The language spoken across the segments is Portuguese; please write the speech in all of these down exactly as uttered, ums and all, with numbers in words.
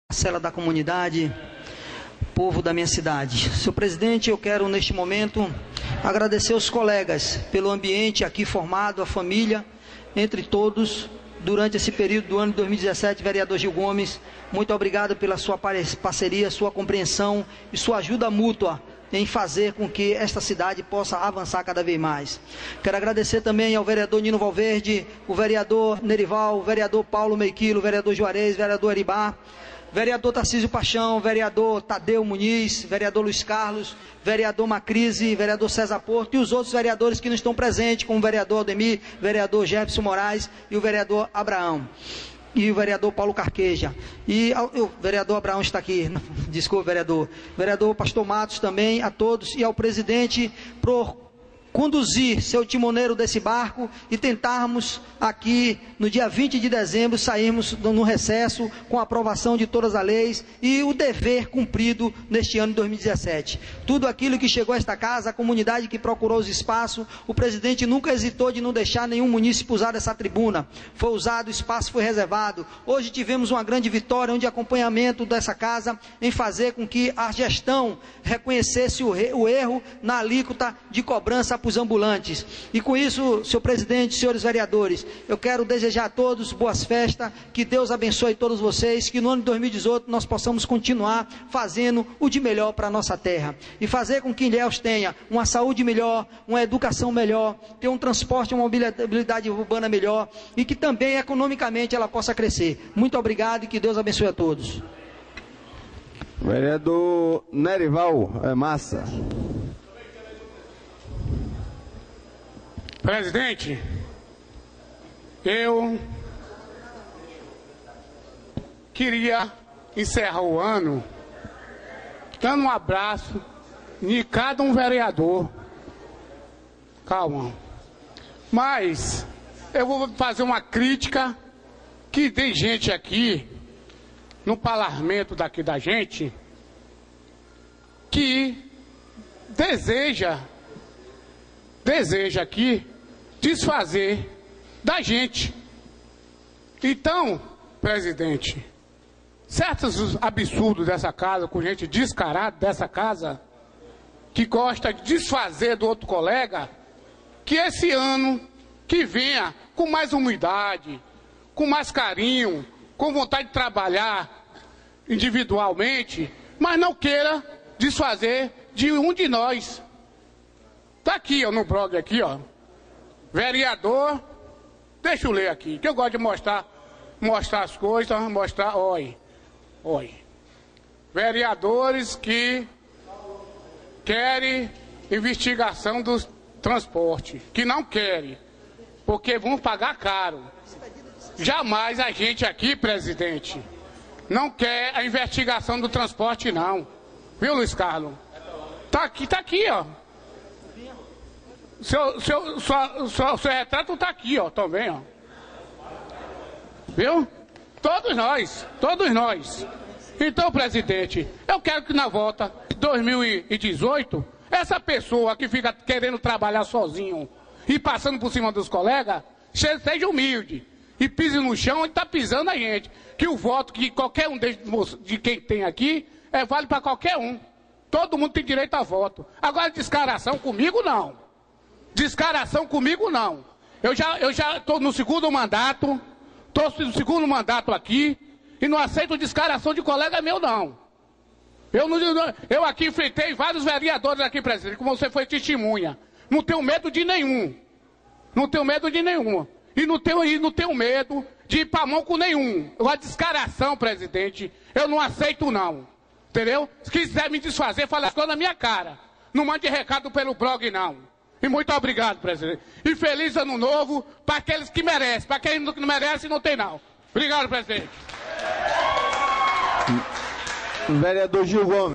parcela da comunidade, povo da minha cidade. Senhor presidente, eu quero neste momento agradecer aos colegas pelo ambiente aqui formado, a família, entre todos, durante esse período do ano de dois mil e dezessete, vereador Gil Gomes, muito obrigado pela sua parceria, sua compreensão e sua ajuda mútua em fazer com que esta cidade possa avançar cada vez mais. Quero agradecer também ao vereador Nino Valverde, o vereador Nerival, o vereador Paulo Meiquilo, o vereador Juarez, o vereador Aribá, vereador Tarcísio Paixão, vereador Tadeu Muniz, vereador Luiz Carlos, vereador Macrise, vereador César Porto e os outros vereadores que não estão presentes, como o vereador Ademir, vereador Jefferson Moraes e o vereador Abraão. E o vereador Paulo Carqueja. E o vereador Abraão está aqui, desculpa, vereador. Vereador Pastor Matos também, a todos, e ao presidente por conduzir seu timoneiro desse barco e tentarmos aqui no dia vinte de dezembro sairmos no recesso com a aprovação de todas as leis e o dever cumprido neste ano de dois mil e dezessete. Tudo aquilo que chegou a esta casa, a comunidade que procurou os espaços, o presidente nunca hesitou de não deixar nenhum munícipe usar essa tribuna. Foi usado, o espaço foi reservado. Hoje tivemos uma grande vitória, um de acompanhamento dessa casa em fazer com que a gestão reconhecesse o, re, o erro na alíquota de cobrança para os ambulantes. E com isso, senhor presidente, senhores vereadores, eu quero desejar a todos boas festas, que Deus abençoe todos vocês, que no ano de dois mil e dezoito nós possamos continuar fazendo o de melhor para a nossa terra. E fazer com que Ilhéus tenha uma saúde melhor, uma educação melhor, tenha um transporte, uma mobilidade urbana melhor e que também economicamente ela possa crescer. Muito obrigado e que Deus abençoe a todos. Vereador Nerival, é massa. Presidente, eu queria encerrar o ano dando um abraço em cada um vereador. Calma. Mas eu vou fazer uma crítica que tem gente aqui no parlamento daqui da gente que deseja deseja aqui desfazer da gente. Então, presidente, certos absurdos dessa casa, com gente descarada dessa casa, que gosta de desfazer do outro colega, que esse ano que venha com mais humildade, com mais carinho, com vontade de trabalhar individualmente, mas não queira desfazer de um de nós. Está aqui, ó, no blog aqui, ó. Vereador, deixa eu ler aqui, que eu gosto de mostrar, mostrar as coisas, mostrar, oi, oi. Vereadores que querem investigação do transporte, que não querem, porque vão pagar caro. Jamais a gente aqui, presidente, não quer a investigação do transporte, não. Viu, Luiz Carlos? Tá aqui, tá aqui, ó. Seu, seu, sua, sua, seu retrato está aqui, ó, também, ó. Viu? Todos nós, todos nós. Então, presidente, eu quero que na volta dois mil e dezoito, essa pessoa que fica querendo trabalhar sozinho e passando por cima dos colegas, seja humilde e pise no chão e está pisando a gente. Que o voto que qualquer um de, de quem tem aqui é vale para qualquer um. Todo mundo tem direito a voto. Agora, descaração comigo, não. Descaração comigo, não. Eu já eu já estou no segundo mandato, estou no segundo mandato aqui, e não aceito descaração de colega meu, não. Eu, não, eu aqui enfrentei vários vereadores aqui, presidente, como você foi testemunha. Não tenho medo de nenhum. Não tenho medo de nenhum. E não tenho, e não tenho medo de ir para a mão com nenhum. A descaração, presidente, eu não aceito, não. Entendeu? Se quiser me desfazer, fala as coisas na minha cara. Não mande recado pelo blog, não. E muito obrigado, presidente. E feliz ano novo para aqueles que merecem. Para quem não merece, não tem não. Obrigado, presidente. Vereador Gil Gomes.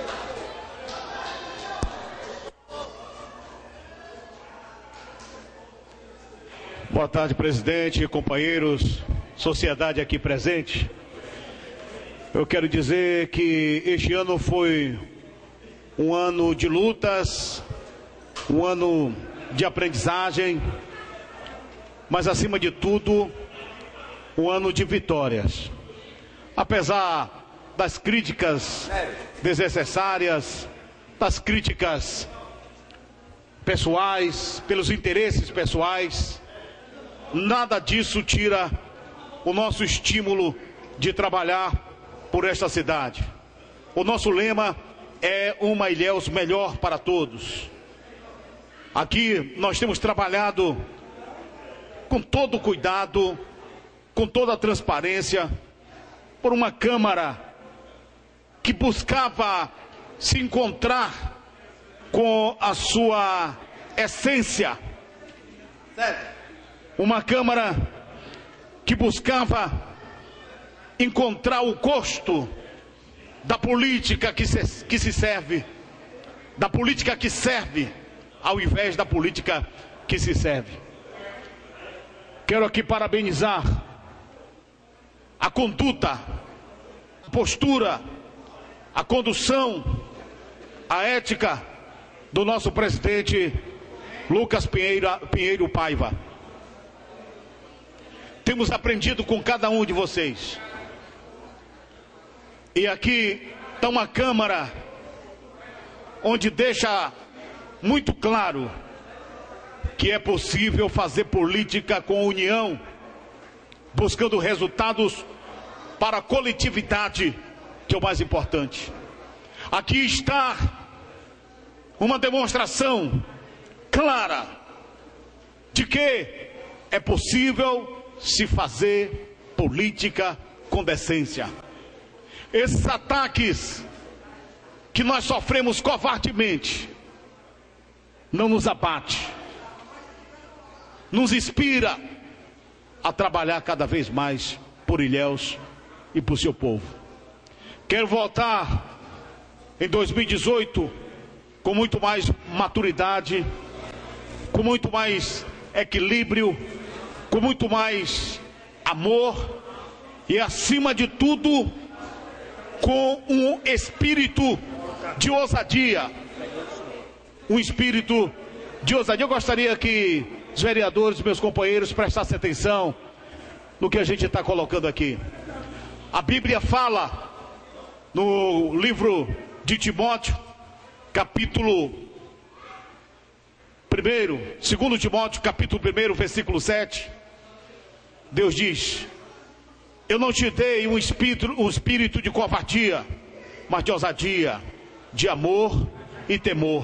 Boa tarde, presidente, companheiros, sociedade aqui presente. Eu quero dizer que este ano foi um ano de lutas, um ano de aprendizagem, mas acima de tudo, um ano de vitórias. Apesar das críticas desnecessárias, das críticas pessoais, pelos interesses pessoais. Nada disso tira o nosso estímulo de trabalhar por esta cidade. O nosso lema é uma Ilhéus melhor para todos. Aqui nós temos trabalhado com todo o cuidado, com toda a transparência, por uma Câmara que buscava se encontrar com a sua essência. Uma Câmara que buscava encontrar o gosto da política que se, que se serve, da política que serve, ao invés da política que se serve. Quero aqui parabenizar a conduta, a postura, a condução, a ética do nosso presidente Lucas Pinheiro, Pinheiro Paiva. Temos aprendido com cada um de vocês. E aqui está uma Câmara onde deixa muito claro que é possível fazer política com união, buscando resultados para a coletividade, que é o mais importante. Aqui está uma demonstração clara de que é possível se fazer política com decência. Esses ataques que nós sofremos covardemente não nos abate, nos inspira a trabalhar cada vez mais por Ilhéus e por seu povo. Quero voltar em dois mil e dezoito com muito mais maturidade, com muito mais equilíbrio, com muito mais amor e, acima de tudo, com um espírito de ousadia. Um espírito de ousadia. Eu gostaria que os vereadores, meus companheiros, prestassem atenção no que a gente está colocando aqui. A Bíblia fala no livro de Timóteo, capítulo primeiro, segundo Timóteo, capítulo primeiro, versículo sete. Deus diz: eu não te dei um espírito, um espírito de covardia, mas de ousadia, de amor e temor.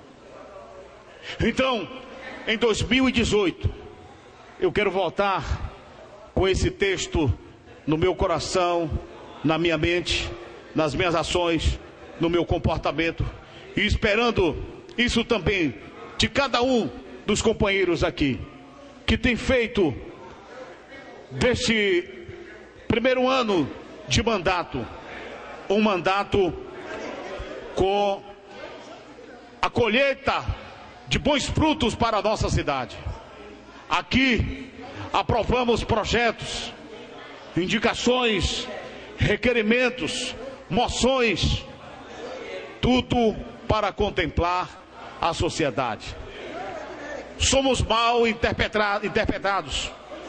Então, em dois mil e dezoito, eu quero voltar com esse texto no meu coração, na minha mente, nas minhas ações, no meu comportamento, e esperando isso também de cada um dos companheiros aqui, que tem feito deste primeiro ano de mandato um mandato com a colheita de bons frutos para a nossa cidade. Aqui aprovamos projetos, indicações, requerimentos, moções, tudo para contemplar a sociedade. Somos mal interpretados,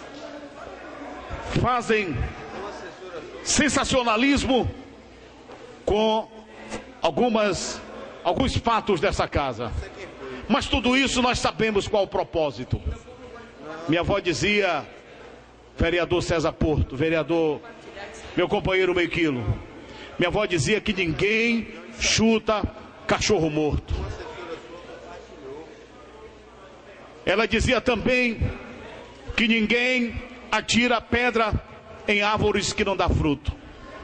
fazem sensacionalismo com algumas, alguns fatos dessa casa. Mas tudo isso nós sabemos qual o propósito. Minha avó dizia, vereador César Porto, vereador, meu companheiro meio quilo, minha avó dizia que ninguém chuta cachorro morto. Ela dizia também que ninguém atira pedra em árvores que não dá fruto.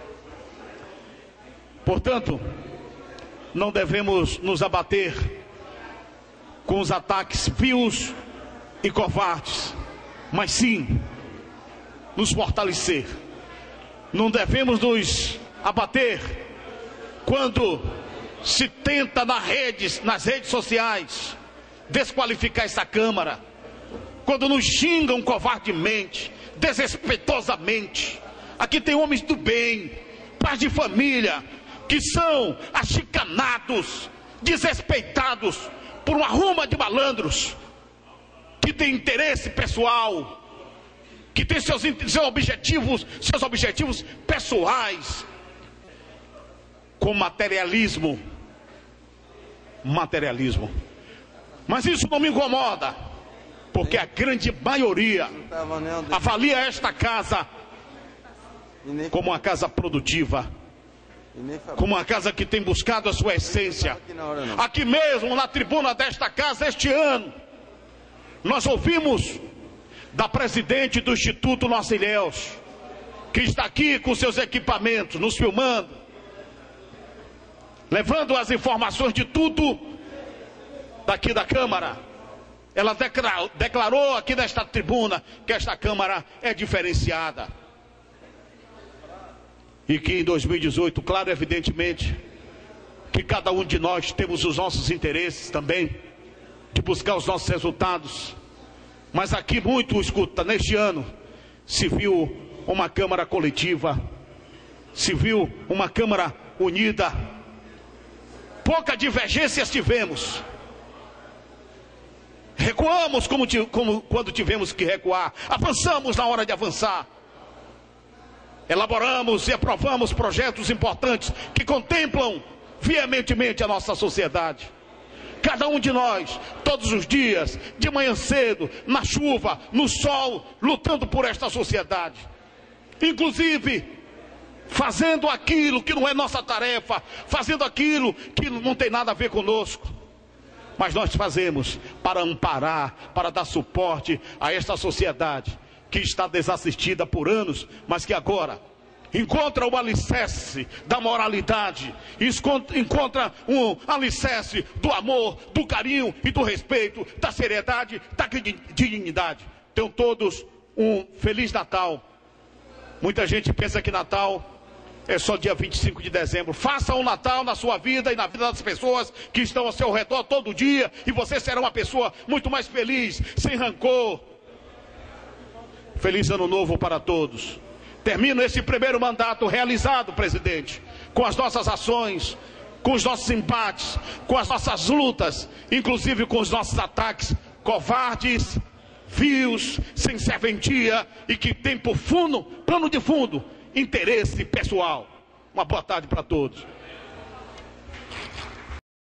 Portanto, não devemos nos abater com os ataques vios e covardes, mas sim nos fortalecer. Não devemos nos abater quando se tenta nas redes, nas redes sociais, desqualificar essa Câmara, quando nos xingam covardemente, desrespeitosamente. Aqui tem homens do bem, pais de família, que são achicanados, desrespeitados por uma ruma de malandros, que tem interesse pessoal, que tem seus, seus objetivos, seus objetivos pessoais. com materialismo. Materialismo. Mas isso não me incomoda, porque a grande maioria avalia esta casa como uma casa produtiva, como uma casa que tem buscado a sua essência. Aqui mesmo, na tribuna desta casa, este ano, nós ouvimos da presidente do Instituto Nossa Ilhéus, que está aqui com seus equipamentos, nos filmando, levando as informações de tudo daqui da Câmara. Ela declarou, declarou aqui nesta tribuna que esta Câmara é diferenciada. E que em dois mil e dezoito, claro, evidentemente, que cada um de nós temos os nossos interesses também, de buscar os nossos resultados. Mas aqui muito, escuta, neste ano, se viu uma Câmara coletiva, se viu uma Câmara unida. Pouca divergências tivemos. Recuamos como, como quando tivemos que recuar. Avançamos na hora de avançar. Elaboramos e aprovamos projetos importantes que contemplam veementemente a nossa sociedade. Cada um de nós, todos os dias, de manhã cedo, na chuva, no sol, lutando por esta sociedade. Inclusive, fazendo aquilo que não é nossa tarefa, fazendo aquilo que não tem nada a ver conosco. Mas nós fazemos para amparar, para dar suporte a esta sociedade que está desassistida por anos, mas que agora encontra o alicerce da moralidade, encontra um alicerce do amor, do carinho e do respeito, da seriedade, da dignidade. Tenham todos um Feliz Natal. Muita gente pensa que Natal é só dia vinte e cinco de dezembro. Faça um Natal na sua vida e na vida das pessoas que estão ao seu redor todo dia, e você será uma pessoa muito mais feliz, sem rancor. Feliz Ano Novo para todos. Termino esse primeiro mandato realizado, presidente, com as nossas ações, com os nossos embates, com as nossas lutas, inclusive com os nossos ataques covardes, vios, sem serventia e que tem por fundo, plano de fundo, interesse pessoal. Uma boa tarde para todos.